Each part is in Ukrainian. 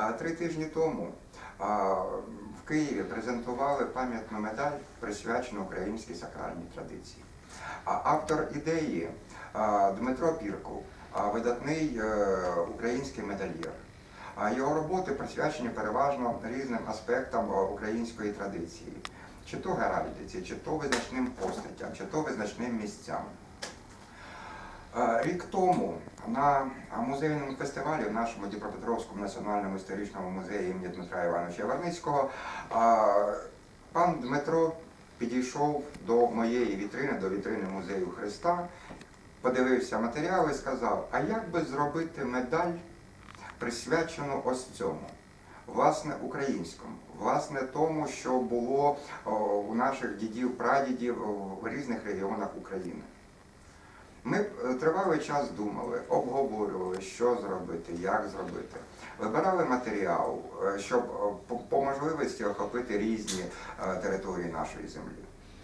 3 тижні тому в Києві презентували пам'ятну медаль, присвячену українській сакральній традиції. Автор ідеї Дмитро Пірков, видатний український медальєр. Його роботи присвячені переважно різним аспектам української традиції. Чи то геральдиці, чи то визначним постатям, чи то визначним місцям. Рік тому на музейному фестивалі в нашому Дніпропетровському національному історичному музеї імені Дмитра Івановича Яворницького пан Дмитро підійшов до моєї вітрини, до вітрини музею Христа, подивився матеріали і сказав, а як би зробити медаль, присвячену ось цьому, власне, українському, власне, тому, що було у наших дідів-прадідів в різних регіонах України. Ми тривалий час думали, обговорювали, що зробити, як зробити. Вибирали матеріал, щоб по можливості охопити різні території нашої землі.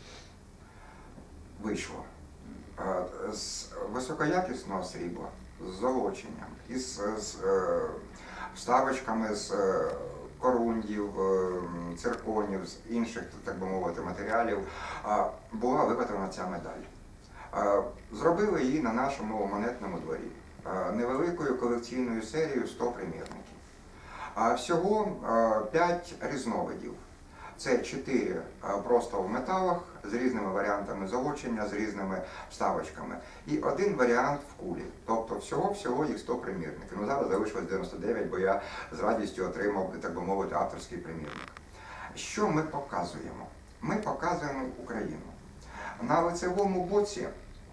Вийшло. З високоякісного срібла, з золоченням, із вставочками з корундів, цирконів, з інших, так би мовити, матеріалів, була виготовлена ця медаль. Зробили її на нашому монетному дворі, невеликою колекційною серією 100 примірників. Всього 5 різновидів. Це 4 просто в металах, з різними варіантами золочення, з різними вставочками. І 1 варіант в кулі. Тобто всього їх 100 примірників. Ну, зараз залишилось 99, бо я з радістю отримав, так би мовити, авторський примірник. Що ми показуємо? Ми показуємо Україну. На лицевому боці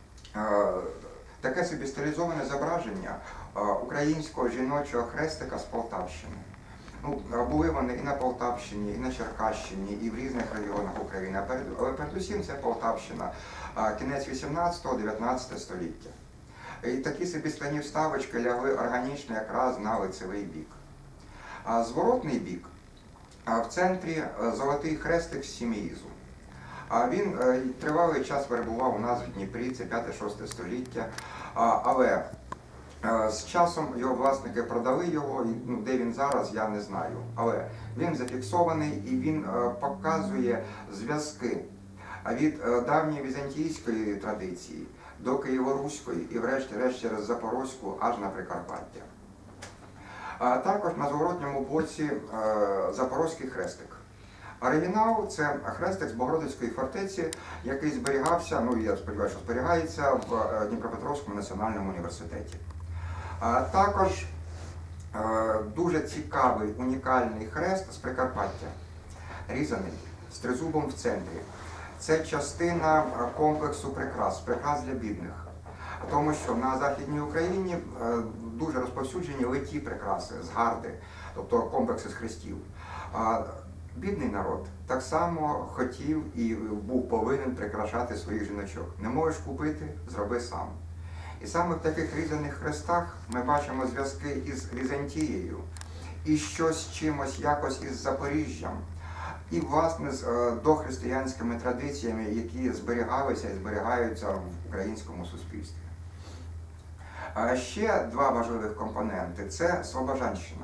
таке собі стилізоване зображення українського жіночого хрестика з Полтавщини. Ну, були вони і на Полтавщині, і на Черкащині, і в різних регіонах України, але передусім це Полтавщина, кінець 18-19 століття. І такі собі скляні вставочки лягли органічно якраз на лицевий бік. Зворотний бік, в центрі золотий хрестик з Сімеїзу. Він тривалий час перебував у нас в Дніпрі, це 5-6 століття, але з часом його власники продали його, де він зараз, я не знаю. Але він зафіксований і він показує зв'язки від давньої візантійської традиції до києво-руської і врешті-решт через Запорозьку аж на Прикарпаття. Також на зворотньому боці запорозький хрестик. Оригінал – це хрестик з Богородицької фортеці, який зберігався, ну я сподіваюся, що зберігається в Дніпропетровському національному університеті. Також дуже цікавий, унікальний хрест з Прикарпаття, різаний, з тризубом в центрі. Це частина комплексу прикрас для бідних. Тому що на Західній Україні дуже розповсюджені литі прикраси з гарди, тобто комплекси з хрестів. Бідний народ так само хотів і був повинен прикрашати своїх жіночок. Не можеш купити – зроби сам. І саме в таких різаних хрестах ми бачимо зв'язки із Візантією, і щось чимось якось із Запоріжжям, і, власне, з дохристиянськими традиціями, які зберігалися і зберігаються в українському суспільстві. Ще 2 важливих компоненти – це Слобожанщина.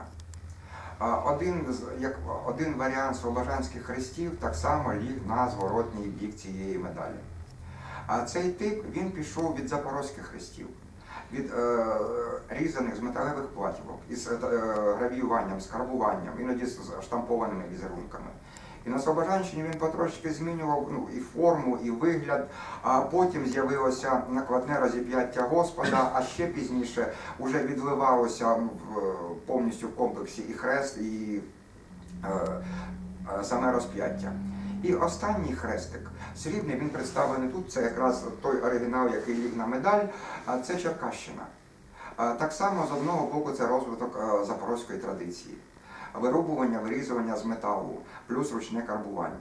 Один варіант слобожанських хрестів так само ліг на зворотній бік цієї медалі. А цей тип, він пішов від запорозьких хрестів, від різаних з металевих платівок, із гравіюванням, з карбуванням, іноді з штампованими візерунками. І на Слобожанщині він потрошки змінював і форму, і вигляд, а потім з'явилося накладне розіп'яття Господа, а ще пізніше вже відливалося повністю в комплексі і хрест, і саме розп'яття. І останній хрестик, срібний, він представлений тут, це якраз той оригінал, який ліг на медаль, це Черкащина. Так само, з одного боку, це розвиток запорозької традиції. Вирубування, вирізування з металу, плюс ручне карбування.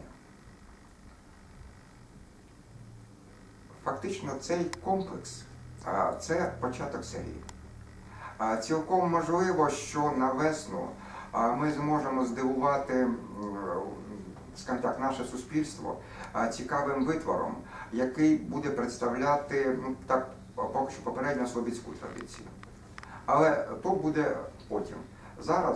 Фактично цей комплекс – це початок серії. Цілком можливо, що на весну ми зможемо здивувати, скажімо так, наше суспільство цікавим витвором, який буде представляти, так, поки що попередньо слобідську традицію. Але то буде потім. Зараз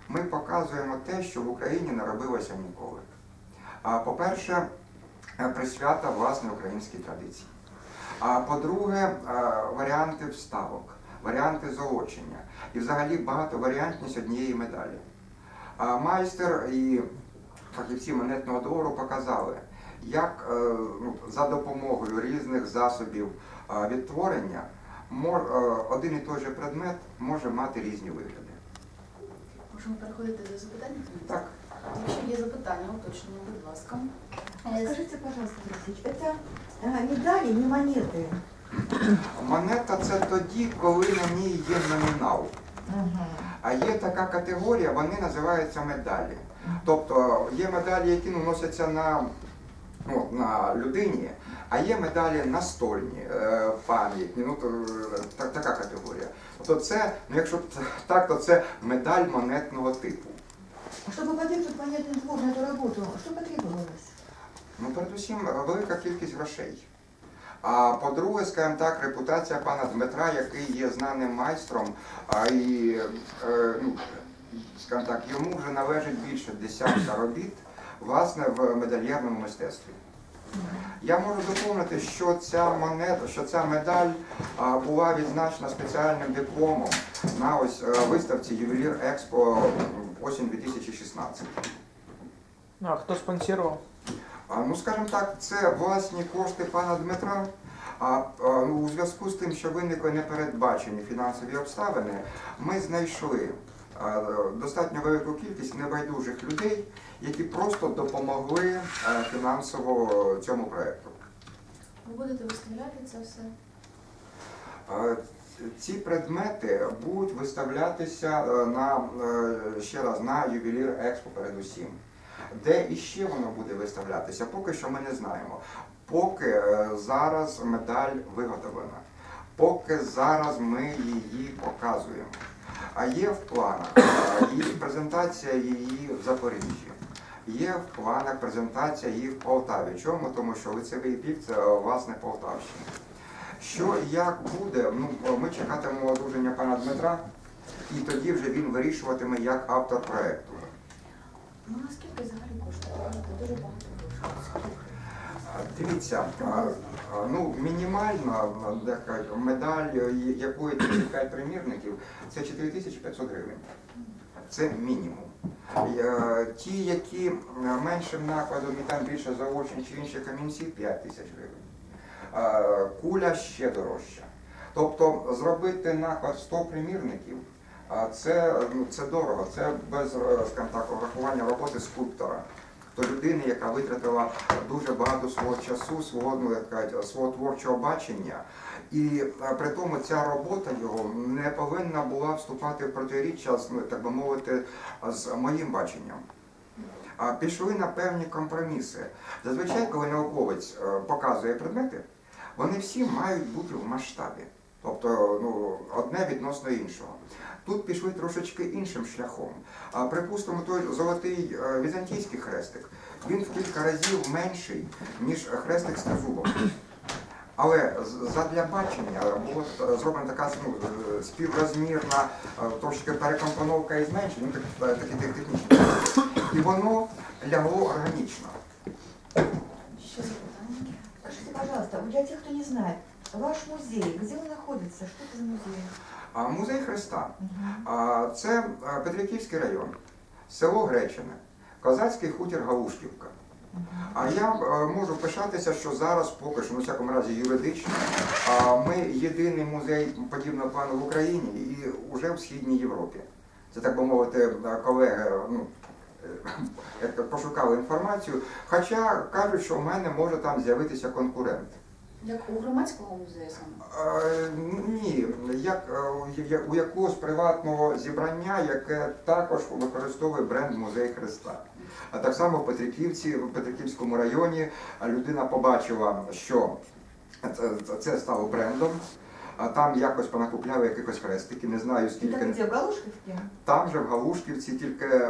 ми показуємо те, що в Україні не робилося ніколи. По-перше, присвята власне українській традиції. А по-друге, варіанти вставок, варіанти золочення і взагалі багатоваріантність однієї медалі. Майстер і фахівці монетного двору показали, як за допомогою різних засобів відтворення один і той же предмет може мати різні вигляди. Можемо переходити до запитань? Так. Якщо є запитання, уточнення, будь ласка. Скажите, пожалуйста, Алексеевич, это медали, не монеты? Монета – це тоді, коли на ній є номінал. А є така категорія, вони називаються медалі. Тобто є медалі, які носяться на людині, а є медалі настольні, пам'ятні, така категорія. Тобто це, якщо так, то це медаль монетного типу. Чтобы поддерживать монетный двор на эту работу, что потребовалось? Передусім, велика кількість грошей. А по-друге, скажімо так, репутація пана Дмитра, який є знаним майстром, і, скажімо так, йому вже належить більше десятка робіт, власне, в медальєрному мистецтві. Я можу доповнити, що ця медаль була відзначена спеціальним дипломом на виставці «Ювелір Експо» осінь 2016. А хто спонсорував? Скажімо так, це власні кошти пана Дмитра. У зв'язку з тим, що виникли непередбачені фінансові обставини, ми знайшли достатньо велику кількість небайдужих людей, які просто допомогли фінансово цьому проєкту. Ви будете виставляти це все? Ці предмети будуть виставлятися ще раз на Ювелір Експо передусім. Де іще воно буде виставлятися, поки що ми не знаємо. Поки зараз медаль виготовлена, поки зараз ми її показуємо. А є в планах презентація її в Запоріжжі, є в планах презентація її в Полтаві. Чому? Тому що лицевий бік – це, власне, Полтавщина. Що і як буде, ми чекатимемо одруження пана Дмитра, і тоді вже він вирішуватиме як автор проєкту. Наскільки взагалі коштує? Це дуже багато грошей. Дивіться, мінімальна медаль, якої 35 примірників, це 4500 гривень. Це мінімум. Ті, які меншим накладом і там більше заочень чи інші камінці, 5000 гривень. Куля ще дорожча. Тобто зробити наклад 100 примірників, це дорого, це без, скажімо так, врахування роботи скульптора. То людини, яка витратила дуже багато свого часу, свого творчого бачення. І при тому ця робота його не повинна була вступати в протиріччя, так би мовити, з моїм баченням. Пішли на певні компроміси. Зазвичай, коли науковець показує предмети, вони всі мають бути в масштабі. Тобто одне відносно іншого. Тут пішли трошечки іншим шляхом. Припустимо, той золотий візантійський хрестик, він в кілька разів менший, ніж хрестик з тризубом. Але задля бачення була зроблена така співрозмірна, трошки перекомпоновка і зменшення, такі технічні. І воно лягло органічно. Ще запитання? Скажите, пожалуйста, для тех, кто не знает, ваш музей, где он находится? Что это за музей? Музей Христа. Це Петриківський район, село Гречине, козацький хутір Галушківка. А я можу пишатися, що зараз поки що, у всякому разі юридично, ми єдиний музей подібного плану в Україні і вже в Східній Європі. Це, так би мовити, колеги пошукали інформацію, хоча кажуть, що в мене може там з'явитися конкурент. Як у громадського музею саме? Ні, як у якогось приватного зібрання, яке також використовує бренд «Музей Христа». А так само в Петриківському районі людина побачила, що це стало брендом, а там якось понакупляли якихось хрестиків, не знаю скільки. Это где, в Галушківці? Там же в Галушківці, тільки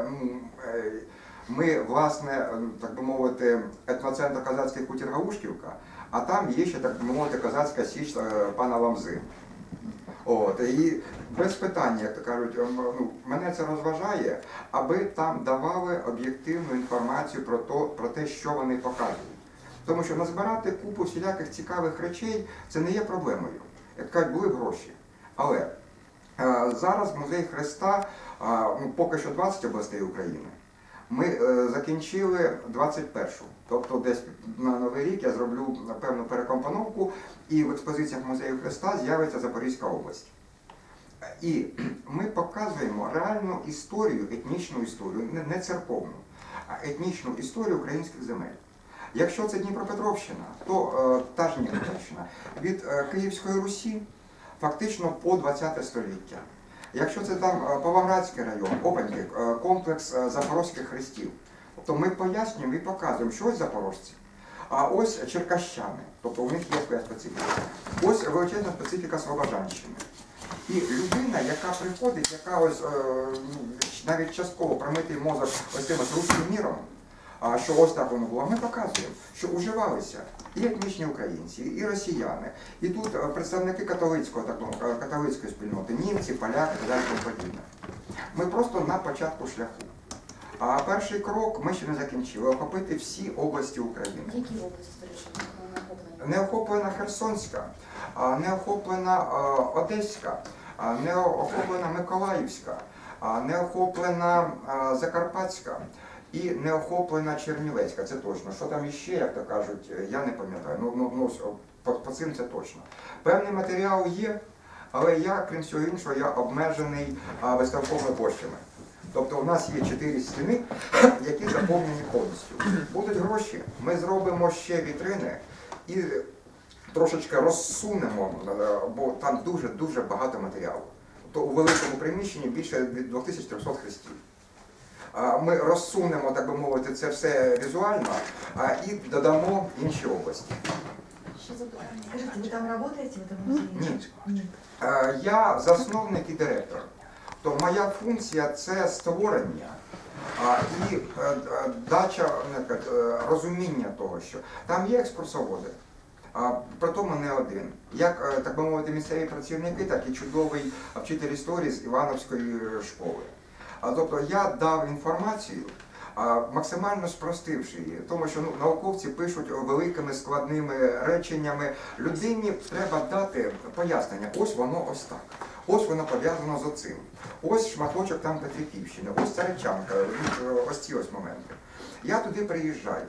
ми, власне, так би мовити, етноцентр козацький хутір Галушківка, а там є ще, так би мовити, козацька січ пана Ламзи. От, і без питання, як то кажуть, ну, мене це розважає, аби там давали об'єктивну інформацію про те, що вони показують. Тому що назбирати купу всіляких цікавих речей – це не є проблемою. Як кажуть, були б гроші. Але зараз Музей Хреста, ну, поки що 20 областей України. Ми закінчили 21-шу. Тобто десь на Новий рік я зроблю певну перекомпоновку, і в експозиціях Музею Хреста з'явиться Запорізька область. І ми показуємо реальну історію, етнічну історію, не церковну, а етнічну історію українських земель. Якщо це Дніпропетровщина, то та ж Дніпропетровщина від Київської Русі фактично по 20 століття. Якщо це там Павлоградський район, опаньки, комплекс запорозьких хрестів, тобто ми пояснюємо і показуємо, що ось запорожці, а ось черкащани, тобто у них є своя специфіка. Ось величезна специфіка Слобожанщини. І людина, яка приходить, яка ось навіть частково промитий мозок ось цим руським міром, що ось так воно було, ми показуємо, що уживалися і етнічні українці, і росіяни, і тут представники католицької спільноти, німці, поляки і далі тому подібне. Ми просто на початку шляху. А перший крок ми ще не закінчили – охопити всі області України. Які області, історично, не охоплені? Не охоплена Херсонська, не охоплена Одеська, не охоплена Миколаївська, не охоплена Закарпатська і не охоплена Чернівецька, це точно. Що там іще, як то кажуть, я не пам'ятаю, по цим це точно. Певний матеріал є, але я, крім всього іншого, я обмежений виставковими площами. Тобто у нас є 4 стіни, які заповнені повністю. Будуть гроші, ми зробимо ще вітрини і трошечки розсунемо, бо там дуже багато матеріалу. Тобто у великому приміщенні більше 2300 хрестів. Ми розсунемо, так би мовити, це все візуально і додамо інші області. Ще запитання. Скажите, вы там работаете в этом музее? Ні. Я засновник і директор. То моя функція – це створення і дача розуміння того, що там є екскурсоводи, при тому не один. Як, так би мовити, місцеві працівники, так і чудовий вчитель історії з Івановської школи. Тобто я дав інформацію, максимально спростивши її, тому що науковці пишуть великими складними реченнями. Людині треба дати пояснення, ось воно ось так, ось воно пов'язано з оцим, ось шматочок там Петриківщини, ось Царичанка, ось ці ось моменти. Я туди приїжджаю,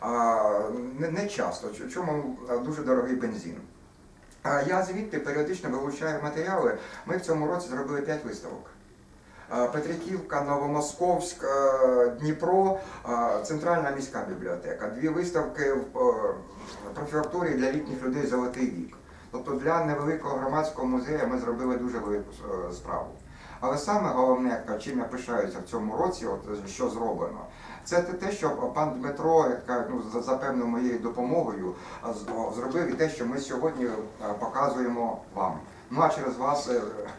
не часто, чому дуже дорогий бензин. Я звідти періодично вилучаю матеріали, ми в цьому році зробили 5 виставок. Петриківка, Новомосковськ, Дніпро, Центральна міська бібліотека. 2 виставки в префектурі для літніх людей «Золотий вік». Тобто для невеликого громадського музею ми зробили дуже велику справу. Але саме головне, чим я пишаюся в цьому році, що зроблено, це те, що пан Дмитро, за певною моєю допомогою, зробив і те, що ми сьогодні показуємо вам. Ну а через вас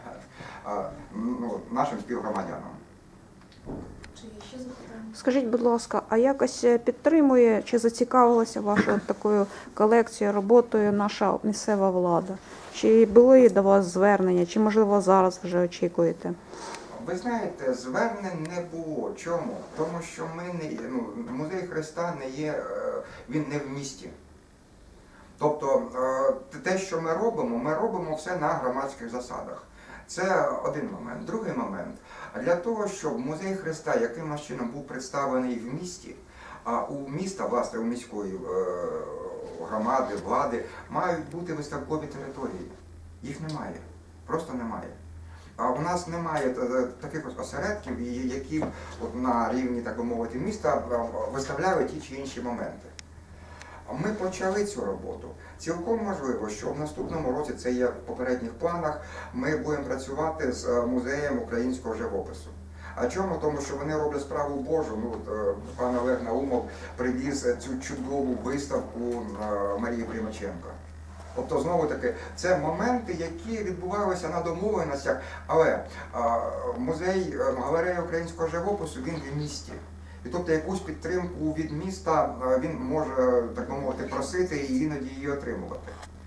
нашим співгромадянам. Чи є ще запитання? Скажіть, будь ласка, а якось підтримує чи зацікавилася вашою такою колекцією, роботою наша місцева влада? Чи були до вас звернення, чи, можливо, зараз вже очікуєте? Ви знаєте, звернень не було. Чому? Тому що Музей Хреста не є, він не в місті. Тобто те, що ми робимо все на громадських засадах. Це один момент. Другий момент. Для того, щоб Музей Хреста якимось чином був представлений в місті, а у міста, власне, у міської громади, влади, мають бути виставкові території. Їх немає. Просто немає. А у нас немає таких осередків, які на рівні, так би мовити, міста виставляють ті чи інші моменти. Ми почали цю роботу. Цілком можливо, що в наступному році, це є в попередніх планах, ми будемо працювати з музеєм українського живопису. А чому? Тому що вони роблять справу Божу. Пан Олег Наумов привіз цю чудову виставку Марії Примаченко. Тобто, знову-таки, це моменти, які відбувалися на домовленостях, але галерея українського живопису, він в місті. І тобто якусь підтримку від міста він може, так би мовити, просити і іноді її отримувати.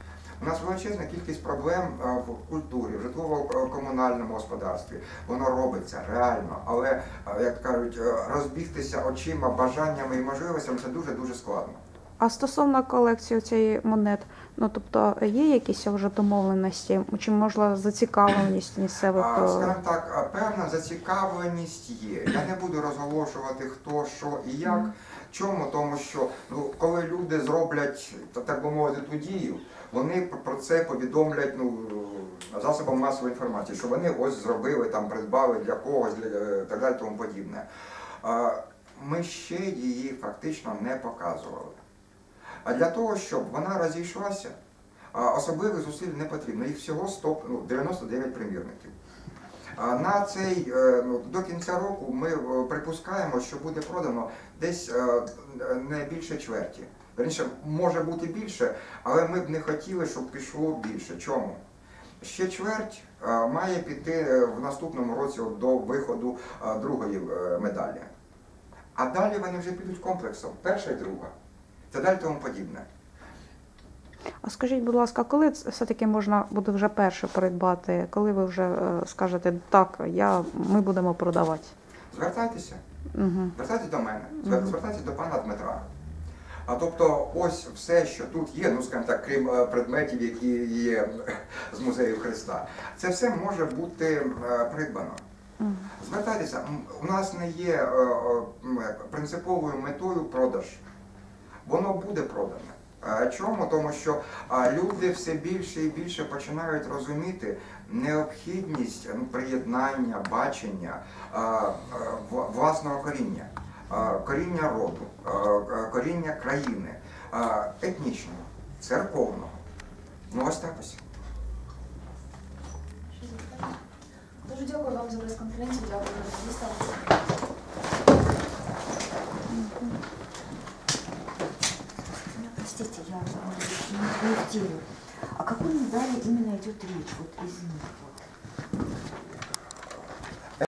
У нас величезна кількість проблем в культурі, в житлово-комунальному господарстві. Воно робиться реально, але, як кажуть, розбігтися очима, бажаннями і можливостями це дуже-дуже складно. А стосовно колекції цієї монет, ну тобто є якісь вже домовленості, чи можливо зацікавленість місцевих? Скажімо так, певна зацікавленість є. Я не буду розголошувати хто, що і як. Чому? Тому що коли люди зроблять, так би мовити, ту дію, вони про це повідомлять засобам масової інформації, що вони ось зробили, там придбали для когось, так далі, тому подібне. Ми ще її фактично не показували. А для того, щоб вона розійшлася, особливих зусиль не потрібно. Їх всього 99 примірників. До кінця року ми припускаємо, що буде продано десь не більше чверті. Верніше, може бути більше, але ми б не хотіли, щоб пішло більше. Чому? Ще чверть має піти в наступному році до виходу другої медалі. А далі вони вже підуть комплексом, перша і друга. Та далі тому подібне. А скажіть, будь ласка, коли все-таки можна буде вже перше придбати? Коли ви вже скажете, так, ми будемо продавати? Звертайтеся. Угу. Звертайтеся до мене, звертайтеся до пана Дмитра. Тобто ось все, що тут є, скажімо так, крім предметів, які є з музею Христа, це все може бути придбано. Звертайтеся, у нас не є принциповою метою продаж. Воно буде продане. Чому? Тому що люди все більше і більше починають розуміти необхідність приєднання, бачення власного коріння, коріння роду, коріння країни, етнічного, церковного. Ось так ось. Дуже дякую вам за прес-конференцію, дякую журналістам. Простите, я не в теме. О какой медали именно идет речь? Вот из них. Вот.